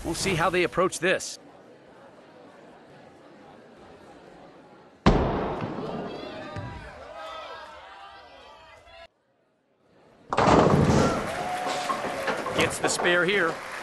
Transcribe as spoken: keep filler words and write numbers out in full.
We'll see how they approach this. Gets the spare here.